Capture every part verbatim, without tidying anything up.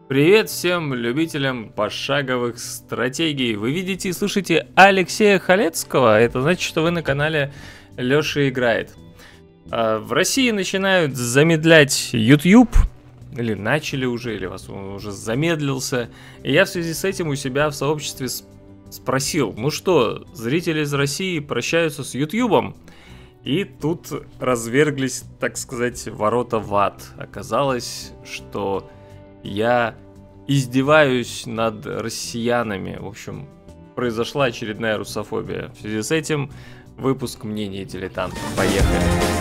Привет всем любителям пошаговых стратегий. Вы видите и слышите Алексея Халецкого. Это значит, что вы на канале Лёша Играет. В России начинают замедлять YouTube. Или начали уже, или вас он уже замедлился. И я в связи с этим у себя в сообществе спросил: ну что, зрители из России прощаются с YouTube'ом? И тут разверглись, так сказать, ворота в ад. Оказалось, что я издеваюсь над россиянами. В общем, произошла очередная русофобия. В связи с этим выпуск мнений дилетантов. Поехали!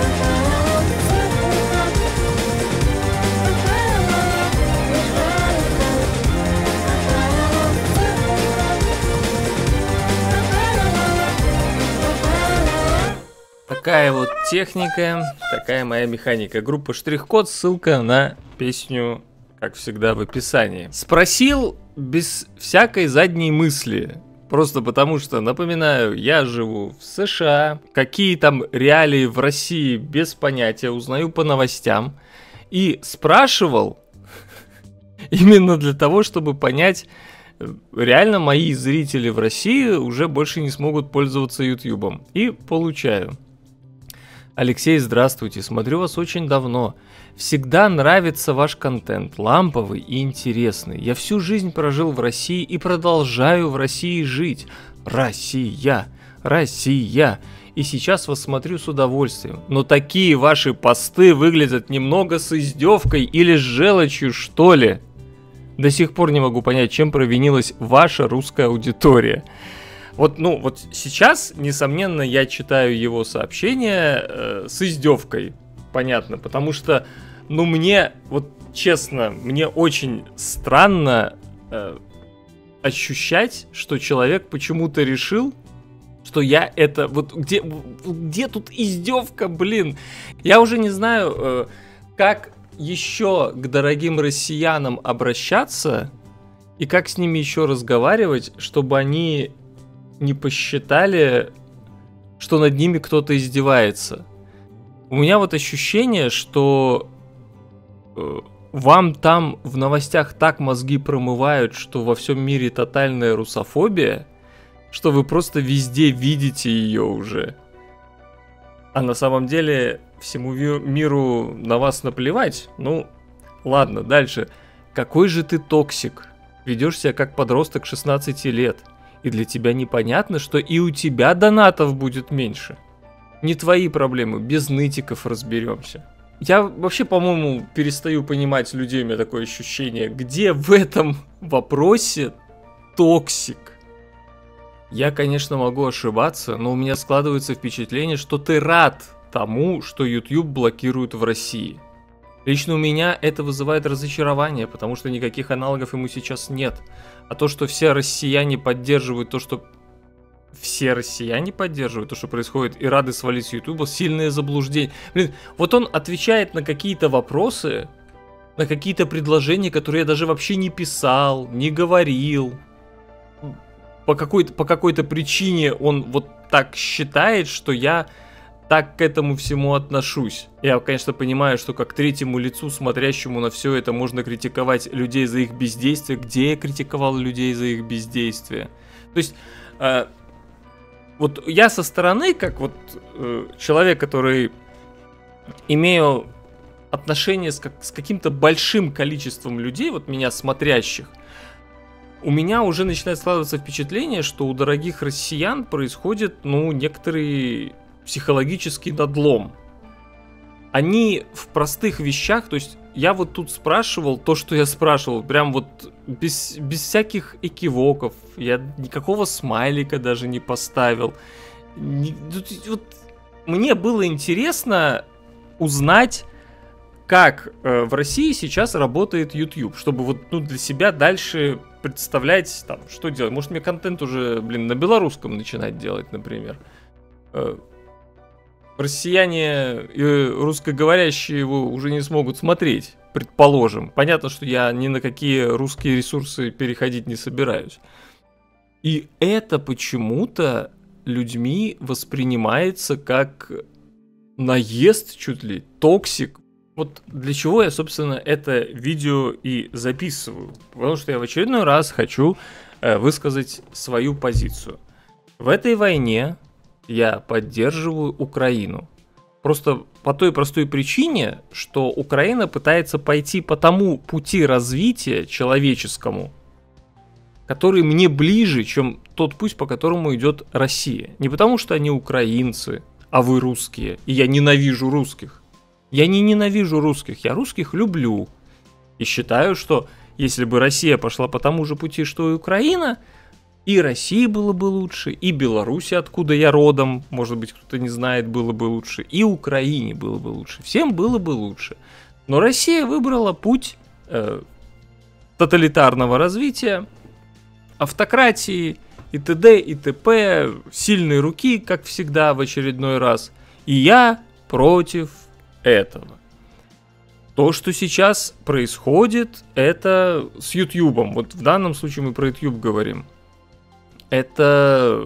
Такая вот техника, такая моя механика. Группа Штрих-Код, ссылка на песню, как всегда, в описании. Спросил без всякой задней мысли. Просто потому что, напоминаю, я живу в США. Какие там реалии в России, без понятия. Узнаю по новостям. И спрашивал именно для того, чтобы понять, реально мои зрители в России уже больше не смогут пользоваться ютубом. И получаю. Алексей, здравствуйте, смотрю вас очень давно. Всегда нравится ваш контент, ламповый и интересный. Я всю жизнь прожил в России и продолжаю в России жить. Россия, Россия. И сейчас вас смотрю с удовольствием. Но такие ваши посты выглядят немного с издевкой или с желчью, что ли. До сих пор не могу понять, чем провинилась ваша русская аудитория. Вот, ну, вот сейчас, несомненно, я читаю его сообщения э, с издевкой, понятно, потому что, ну, мне, вот честно, мне очень странно э, ощущать, что человек почему-то решил, что я это, вот где, где тут издевка, блин? Я уже не знаю, э, как еще к дорогим россиянам обращаться и как с ними еще разговаривать, чтобы они не посчитали, что над ними кто-то издевается. У меня вот ощущение, что э, вам там в новостях так мозги промывают, что во всем мире тотальная русофобия, что вы просто везде видите ее уже. А на самом деле всему миру на вас наплевать. Ну, ладно, дальше. Какой же ты токсик? Ведешь себя как подросток шестнадцати лет. И для тебя непонятно, что и у тебя донатов будет меньше. Не твои проблемы, без нытиков разберемся. Я вообще, по-моему, перестаю понимать людей, у меня такое ощущение, где в этом вопросе токсик? Я, конечно, могу ошибаться, но у меня складывается впечатление, что ты рад тому, что YouTube блокируют в России. Лично у меня это вызывает разочарование, потому что никаких аналогов ему сейчас нет. А то, что все россияне поддерживают то, что... Все россияне поддерживают то, что происходит, и рады свалить с Ютуба, сильное заблуждение. Блин, вот он отвечает на какие-то вопросы, на какие-то предложения, которые я даже вообще не писал, не говорил. По какой-то, по какой-то причине он вот так считает, что я... так к этому всему отношусь. Я, конечно, понимаю, что как третьему лицу, смотрящему на все это, можно критиковать людей за их бездействие. Где я критиковал людей за их бездействие? То есть, э, вот я со стороны, как вот э, человек, который имею отношение с, как, с каким-то большим количеством людей, вот меня смотрящих, у меня уже начинает складываться впечатление, что у дорогих россиян происходит, ну, некоторые... психологический надлом. Они в простых вещах, то есть я вот тут спрашивал то, что я спрашивал, прям вот без, без всяких экивоков, я никакого смайлика даже не поставил. Не, вот, мне было интересно узнать, как э, в России сейчас работает YouTube, чтобы вот ну, для себя дальше представлять, там, что делать. Может, мне контент уже, блин, на белорусском начинать делать, например. Э, Россияне и русскоговорящие его уже не смогут смотреть, предположим. Понятно, что я ни на какие русские ресурсы переходить не собираюсь. И это почему-то людьми воспринимается как наезд, чуть ли, токсик. Вот для чего я, собственно, это видео и записываю. Потому что я в очередной раз хочу э, высказать свою позицию. В этой войне я поддерживаю Украину. Просто по той простой причине, что Украина пытается пойти по тому пути развития человеческому, который мне ближе, чем тот путь, по которому идет Россия. Не потому, что они украинцы, а вы русские, и я ненавижу русских. Я не ненавижу русских, я русских люблю. И считаю, что если бы Россия пошла по тому же пути, что и Украина, и России было бы лучше, и Беларуси, откуда я родом, может быть, кто-то не знает, было бы лучше, и Украине было бы лучше. Всем было бы лучше. Но Россия выбрала путь э, тоталитарного развития, автократии и т.д. и т.п. Сильной руки, как всегда, в очередной раз. И я против этого. То, что сейчас происходит, это с Ютьюбом. Вот в данном случае мы про Ютьюб говорим. Это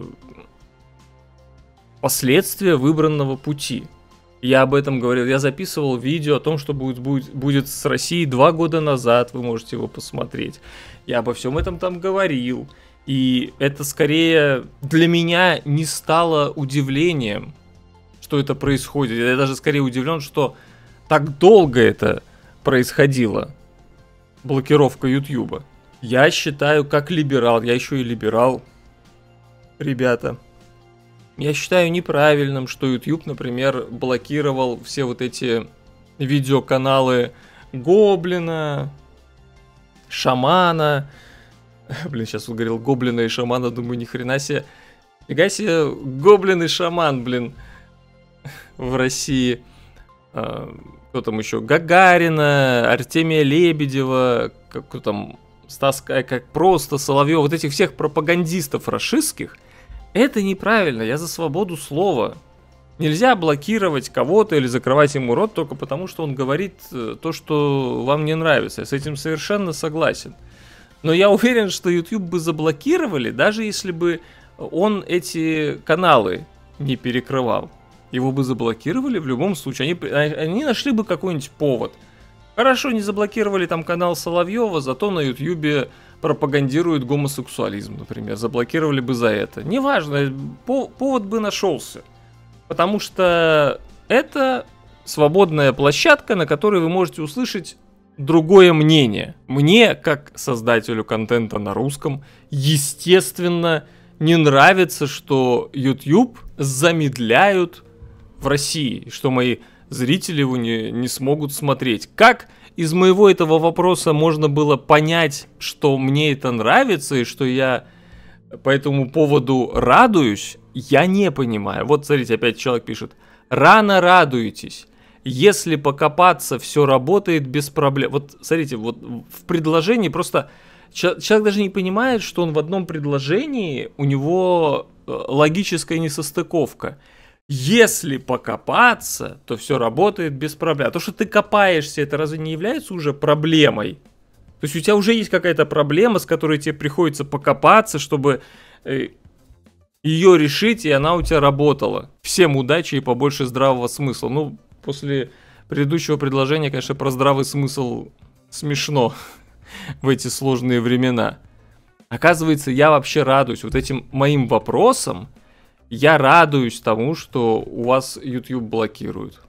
последствия выбранного пути. Я об этом говорил. Я записывал видео о том, что будет, будет, будет с Россией два года назад. Вы можете его посмотреть. Я обо всем этом там говорил. И это скорее для меня не стало удивлением, что это происходит. Я даже скорее удивлен, что так долго это происходило. Блокировка Ютьюба. Я считаю, как либерал, я еще и либерал, ребята. Я считаю неправильным, что YouTube, например, блокировал все вот эти видеоканалы Гоблина, Шамана. Блин, сейчас вот говорил Гоблина и Шамана, думаю, ни хрена себе. Фига себе, Гоблин и Шаман, блин, в России. Кто там еще? Гагарина, Артемия Лебедева, как, кто там, Стас, как просто Соловьев, вот этих всех пропагандистов рашистских. Это неправильно, я за свободу слова. Нельзя блокировать кого-то или закрывать ему рот только потому, что он говорит то, что вам не нравится. Я с этим совершенно согласен. Но я уверен, что YouTube бы заблокировали, даже если бы он эти каналы не перекрывал. Его бы заблокировали в любом случае. Они, они нашли бы какой-нибудь повод. Хорошо, не заблокировали там канал Соловьева, зато на YouTube пропагандируют гомосексуализм, например. Заблокировали бы за это. Неважно, по- повод бы нашелся. Потому что это свободная площадка, на которой вы можете услышать другое мнение. Мне, как создателю контента на русском, естественно, не нравится, что YouTube замедляют в России, что мои зрители его не, не смогут смотреть. Как из моего этого вопроса можно было понять, что мне это нравится и что я по этому поводу радуюсь, я не понимаю. Вот, смотрите, опять человек пишет: рано радуетесь. Если покопаться, все работает без проблем. Вот, смотрите, вот в предложении просто человек даже не понимает, что он в одном предложении, у него логическая несостыковка. Если покопаться, то все работает без проблем. А то, что ты копаешься, это разве не является уже проблемой? То есть у тебя уже есть какая-то проблема, с которой тебе приходится покопаться, чтобы э, ее решить, и она у тебя работала. Всем удачи и побольше здравого смысла. Ну, после предыдущего предложения, конечно, про здравый смысл смешно в эти сложные времена. Оказывается, я вообще радуюсь вот этим моим вопросам. Я радуюсь тому, что у вас YouTube блокируют.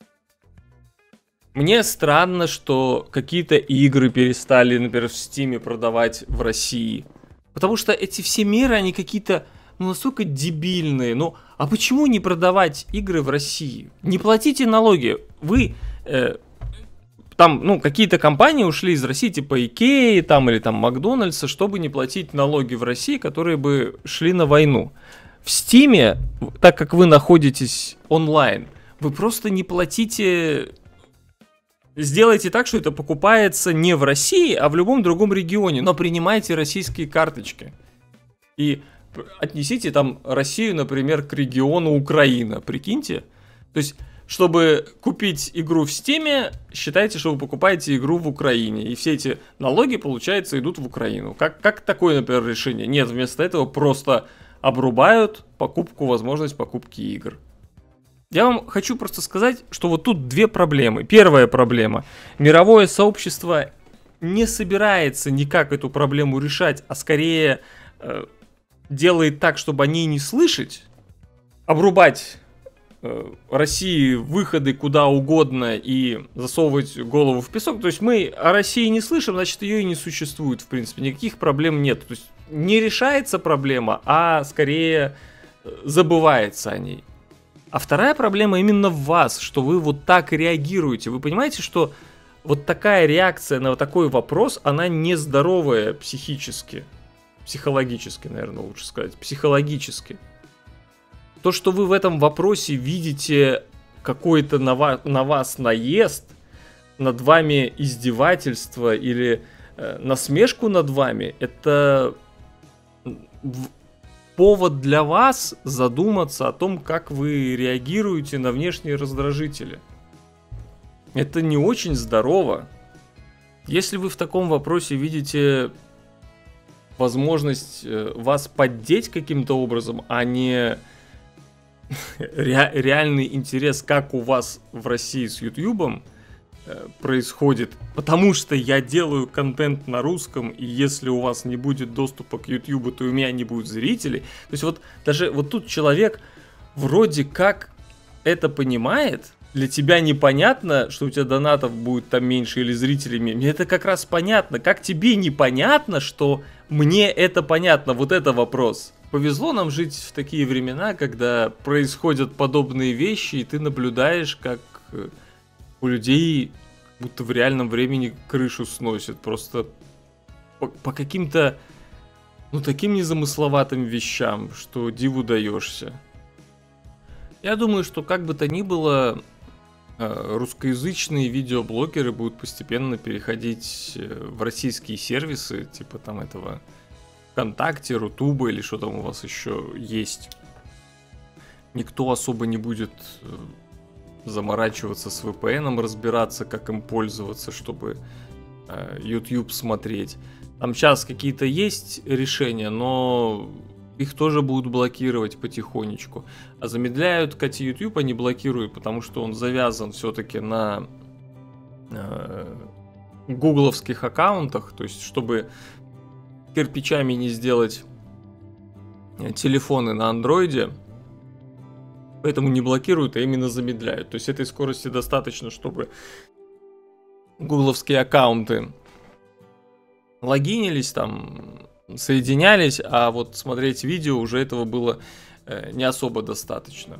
Мне странно, что какие-то игры перестали, например, в Steam продавать в России. Потому что эти все меры, они какие-то, ну, настолько дебильные. Ну, а почему не продавать игры в России? Не платите налоги. Вы... Э, там, ну, какие-то компании ушли из России, типа Икеи, там, или там Макдональдса, чтобы не платить налоги в России, которые бы шли на войну. В Стиме, так как вы находитесь онлайн, вы просто не платите... Сделайте так, что это покупается не в России, а в любом другом регионе, но принимайте российские карточки. И отнесите там Россию, например, к региону Украина, прикиньте. То есть, чтобы купить игру в Стиме, считайте, что вы покупаете игру в Украине. И все эти налоги, получается, идут в Украину. Как, как такое, например, решение? Нет, вместо этого просто... обрубают покупку, возможность покупки игр. Я вам хочу просто сказать, что вот тут две проблемы. Первая проблема. Мировое сообщество не собирается никак эту проблему решать, а скорее э, делает так, чтобы о ней не слышать, обрубать э, России выходы куда угодно и засовывать голову в песок. То есть мы о России не слышим, значит, ее и не существует, в принципе. Никаких проблем нет. То есть не решается проблема, а скорее забывается о ней. А вторая проблема именно в вас, что вы вот так реагируете. Вы понимаете, что вот такая реакция на вот такой вопрос, она нездоровая психически. Психологически, наверное, лучше сказать. Психологически. То, что вы в этом вопросе видите какой-то на, ва- на вас наезд, над вами издевательство или э, насмешку над вами, это в- повод для вас задуматься о том, как вы реагируете на внешние раздражители. Это не очень здорово. Если вы в таком вопросе видите возможность вас поддеть каким-то образом, а не ре- реальный интерес, как у вас в России с Ютубом происходит, потому что я делаю контент на русском, и если у вас не будет доступа к Ютубу, то у меня не будет зрителей. То есть вот даже вот тут человек вроде как это понимает, для тебя непонятно, что у тебя донатов будет там меньше или зрителей меньше. Мне это как раз понятно. Как тебе непонятно, что мне это понятно? Вот это вопрос. Повезло нам жить в такие времена, когда происходят подобные вещи, и ты наблюдаешь, как у людей будто в реальном времени крышу сносит. Просто по, по каким-то, ну, таким незамысловатым вещам, что диву даешься. Я думаю, что как бы то ни было, русскоязычные видеоблогеры будут постепенно переходить в российские сервисы, типа там этого ВКонтакте, Рутуба или что там у вас еще есть. Никто особо не будет заморачиваться с ви пи эн, разбираться, как им пользоваться, чтобы э, YouTube смотреть. Там сейчас какие-то есть решения, но их тоже будут блокировать потихонечку. А замедляют, кстати, YouTube они блокируют, потому что он завязан все-таки на э, гугловских аккаунтах, то есть чтобы кирпичами не сделать телефоны на андроиде. Поэтому не блокируют, а именно замедляют. То есть этой скорости достаточно, чтобы гугловские аккаунты логинились, там, соединялись, а вот смотреть видео уже этого было э, не особо достаточно.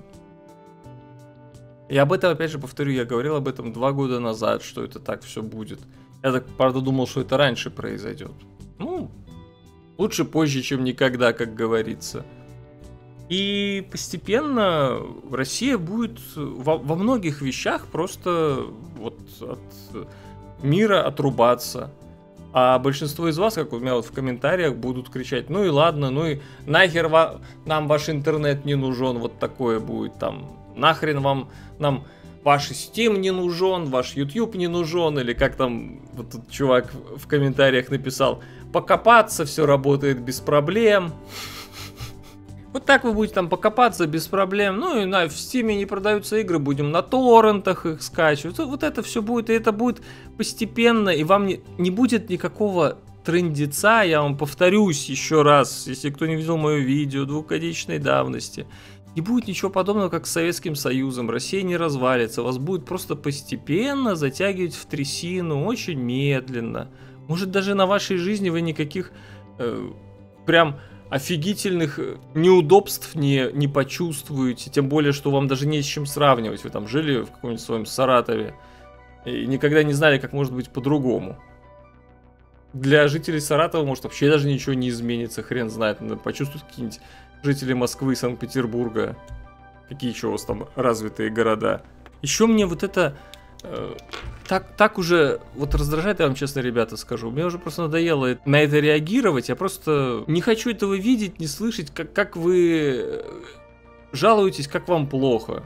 И об этом, опять же, повторю, я говорил об этом два года назад, что это так все будет. Я так, правда, думал, что это раньше произойдет. Ну, лучше позже, чем никогда, как говорится. И постепенно Россия будет во, во многих вещах просто вот от мира отрубаться. А большинство из вас, как у меня вот в комментариях, будут кричать: ну и ладно, ну и нахер ва- нам ваш интернет не нужен, вот такое будет там. Нахрен вам, нам ваш Steam не нужен, ваш YouTube не нужен, или как там вот тут чувак в комментариях написал: покопаться, все работает без проблем. Вот так вы будете там покопаться без проблем. Ну и на, в Steam не продаются игры, будем на торрентах их скачивать. Вот это все будет, и это будет постепенно, и вам не, не будет никакого трындеца. Я вам повторюсь еще раз, если кто не видел мое видео двухгодичной давности. Не будет ничего подобного, как с Советским Союзом. Россия не развалится. Вас будет просто постепенно затягивать в трясину, очень медленно. Может, даже на вашей жизни вы никаких э, прям офигительных неудобств не, не почувствуете. Тем более, что вам даже не с чем сравнивать. Вы там жили в каком-нибудь своем Саратове и никогда не знали, как может быть по-другому. Для жителей Саратова, может, вообще даже ничего не изменится. Хрен знает. Надо почувствовать какие-нибудь жители Москвы, Санкт-Петербурга. Какие еще у вас там развитые города. Еще мне вот это э, так, так уже вот раздражает, я вам честно, ребята, скажу. Мне уже просто надоело на это реагировать. Я просто не хочу этого видеть, не слышать, как, как вы жалуетесь, как вам плохо.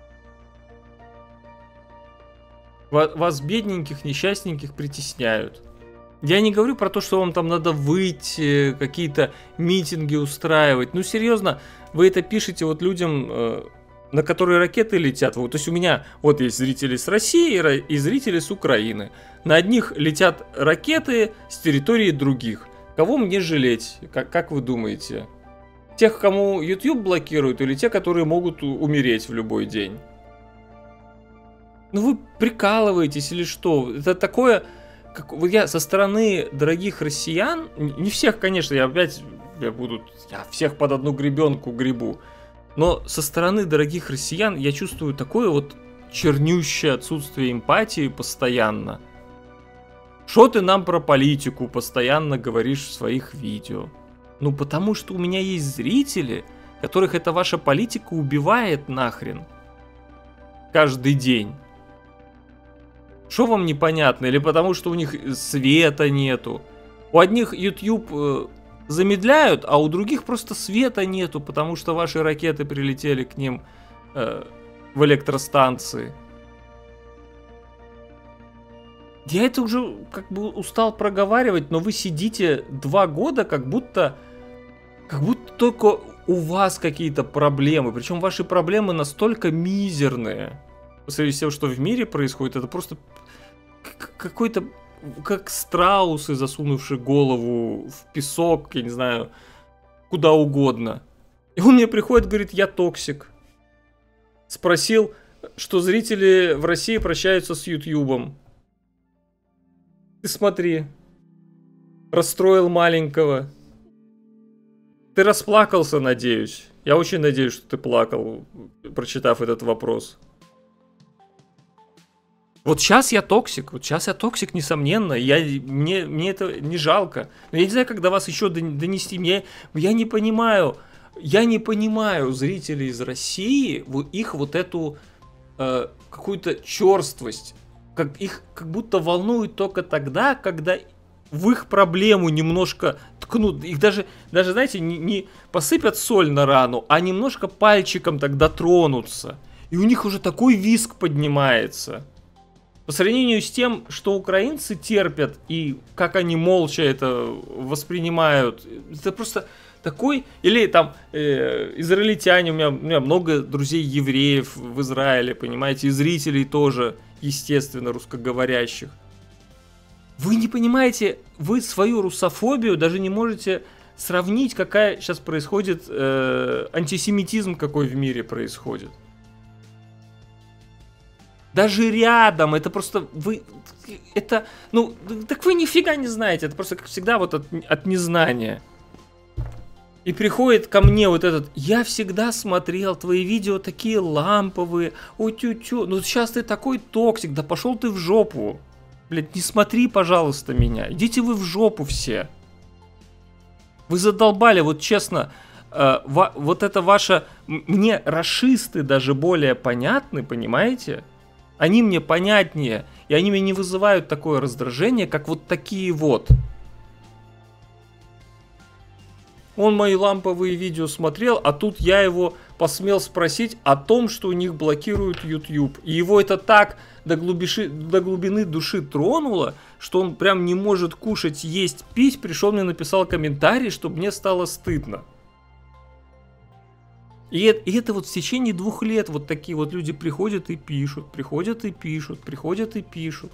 Вас, бедненьких, несчастненьких, притесняют. Я не говорю про то, что вам там надо выйти, какие-то митинги устраивать. Ну, серьезно, вы это пишете вот людям, на которые ракеты летят. Вот, то есть у меня вот есть зрители с России и зрители с Украины. На одних летят ракеты с территории других. Кого мне жалеть? Как, как вы думаете? Тех, кому YouTube блокируют, или те, которые могут умереть в любой день? Ну вы прикалываетесь или что? Это такое... Как, вот я со стороны дорогих россиян, не всех, конечно, я опять я буду, я всех под одну гребенку гребу, но со стороны дорогих россиян я чувствую такое вот чернющее отсутствие эмпатии постоянно. Что ты нам про политику постоянно говоришь в своих видео? Ну потому что у меня есть зрители, которых эта ваша политика убивает нахрен. Каждый день. Что вам непонятно? Или потому что у них света нету? У одних YouTube э, замедляют, а у других просто света нету, потому что ваши ракеты прилетели к ним э, в электростанции. Я это уже как бы устал проговаривать, но вы сидите два года, как будто, как будто только у вас какие-то проблемы. Причем ваши проблемы настолько мизерные. По сравнению с тем, что в мире происходит, это просто какой-то, как страусы, засунувшие голову в песок, я не знаю, куда угодно. И он мне приходит, говорит, я токсик. Спросил, что зрители в России прощаются с Ютьюбом. Ты смотри, расстроил маленького. Ты расплакался, надеюсь. Я очень надеюсь, что ты плакал, прочитав этот вопрос. Вот сейчас я токсик, вот сейчас я токсик, несомненно, я, мне, мне это не жалко. Но я не знаю, как до вас еще донести, мне, я не понимаю, я не понимаю зрителей из России, их вот эту э, какую-то черствость, как их как будто волнует только тогда, когда в их проблему немножко ткнут, их даже, даже знаете, не, не посыпят соль на рану, а немножко пальчиком так дотронутся, и у них уже такой визг поднимается. По сравнению с тем, что украинцы терпят и как они молча это воспринимают, это просто такой... Или там э, израильтяне, у меня, у меня много друзей евреев в Израиле, понимаете, и зрителей тоже, естественно, русскоговорящих. Вы не понимаете, вы свою русофобию даже не можете сравнить, какая сейчас происходит, э, антисемитизм какой в мире происходит. Даже рядом, это просто вы, это, ну, так вы нифига не знаете, это просто, как всегда, вот от, от незнания. И приходит ко мне вот этот, я всегда смотрел твои видео такие ламповые, ой тю-тю, ну сейчас ты такой токсик, да пошел ты в жопу. Блядь, не смотри, пожалуйста, меня, идите вы в жопу все. Вы задолбали, вот честно, э, ва, вот это ваше, мне рашисты даже более понятны, понимаете? Они мне понятнее, и они меня не вызывают такое раздражение, как вот такие вот. Он мои ламповые видео смотрел, а тут я его посмел спросить о том, что у них блокируют YouTube. И его это так до, глубиши, до глубины души тронуло, что он прям не может кушать, есть, пить. Пришел мне написал комментарий, чтобы мне стало стыдно. И это, и это вот в течение двух лет вот такие вот люди приходят и пишут, приходят и пишут, приходят и пишут.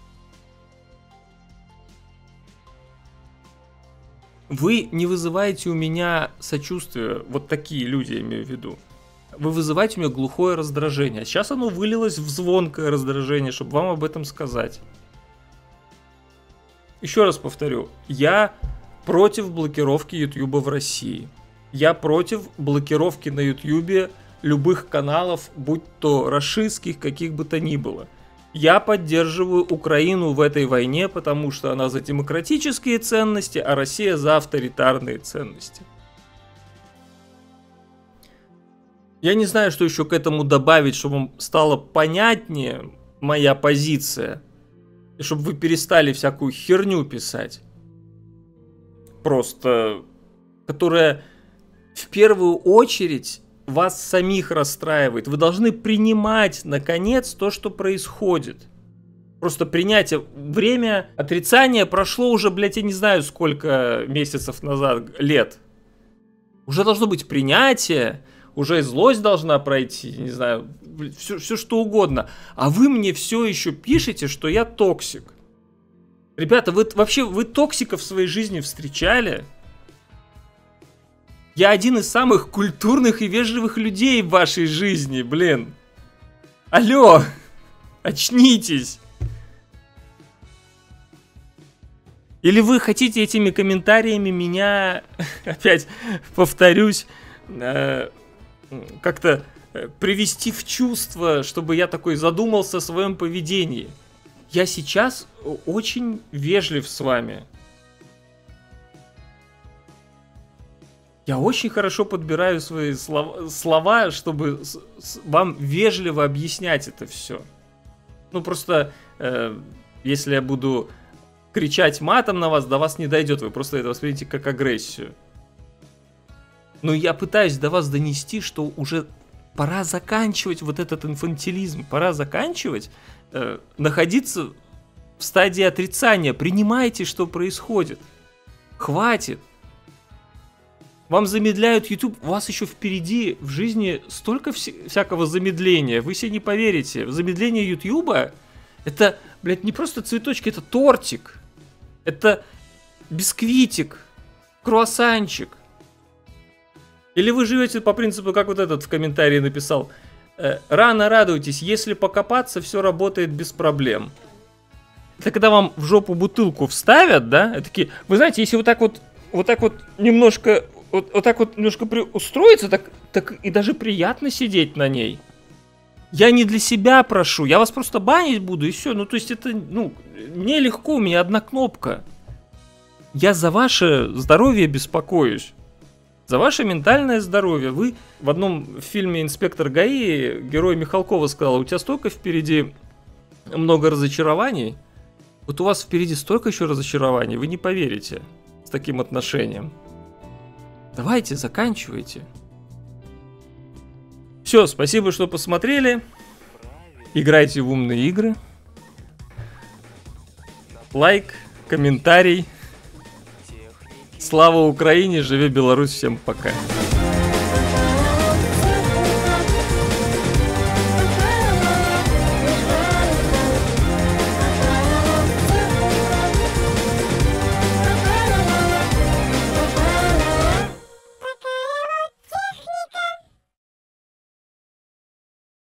Вы не вызываете у меня сочувствия, вот такие люди, я имею в виду. Вы вызываете у меня глухое раздражение. А сейчас оно вылилось в звонкое раздражение, чтобы вам об этом сказать. Еще раз повторю, я против блокировки YouTube в России. Я против блокировки на YouTube любых каналов, будь то рашистских, каких бы то ни было. Я поддерживаю Украину в этой войне, потому что она за демократические ценности, а Россия за авторитарные ценности. Я не знаю, что еще к этому добавить, чтобы вам стало понятнее моя позиция. И чтобы вы перестали всякую херню писать. Просто, которая... в первую очередь вас самих расстраивает. Вы должны принимать, наконец, то, что происходит. Просто принятие. Время отрицания прошло уже, блядь, я не знаю, сколько месяцев назад, лет. Уже должно быть принятие, уже злость должна пройти, не знаю, все, все что угодно. А вы мне все еще пишете, что я токсик. Ребята, вы вообще, вы токсиков в своей жизни встречали? Я один из самых культурных и вежливых людей в вашей жизни, блин. Алло, очнитесь. Или вы хотите этими комментариями меня, опять повторюсь, э, как-то привести в чувство, чтобы я такой задумался о своем поведении? Я сейчас очень вежлив с вами. Я очень хорошо подбираю свои слова, слова чтобы с, с, вам вежливо объяснять это все. Ну просто, э, если я буду кричать матом на вас, до вас не дойдет. Вы просто это воспримите как агрессию. Но я пытаюсь до вас донести, что уже пора заканчивать вот этот инфантилизм. Пора заканчивать, э, находиться в стадии отрицания. Принимайте, что происходит. Хватит. Вам замедляют YouTube, у вас еще впереди в жизни столько вся- всякого замедления, вы себе не поверите. Замедление YouTube это, блядь, не просто цветочки, это тортик, это бисквитик, круассанчик. Или вы живете по принципу, как вот этот в комментарии написал, э, рано радуйтесь, если покопаться, все работает без проблем. Это когда вам в жопу бутылку вставят, да, такие, вы знаете, если вот так вот, вот так вот немножко... Вот, вот так вот немножко при... устроиться, так, так и даже приятно сидеть на ней. Я не для себя прошу, я вас просто банить буду и все. Ну, то есть это, ну, мне легко, у меня одна кнопка. Я за ваше здоровье беспокоюсь. За ваше ментальное здоровье. Вы в одном фильме «Инспектор ГАИ» герой Михалкова сказал, у тебя столько впереди много разочарований. Вот у вас впереди столько еще разочарований, вы не поверите с таким отношением. Давайте, заканчивайте. Все, спасибо, что посмотрели. Играйте в умные игры. Лайк, комментарий. Слава Украине, живи Беларусь, всем пока.